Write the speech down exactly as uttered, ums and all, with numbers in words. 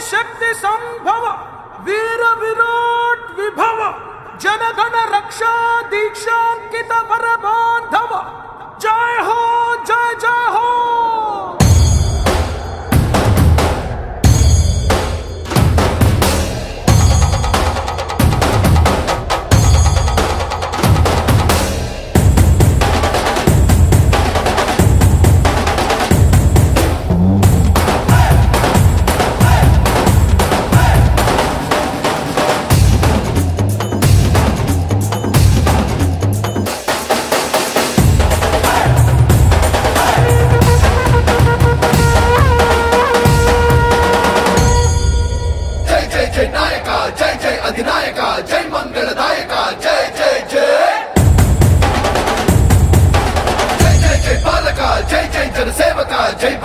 शक्ति संभव वीर विराट विभव जनगण रक्षा दीक्षांकित वर बांधव जय हो जय जय हो। जय नायका जय जय अधिनायका जय मंगलदायका जय जय जय जय जय जय पालका जय जय जनसेवका जय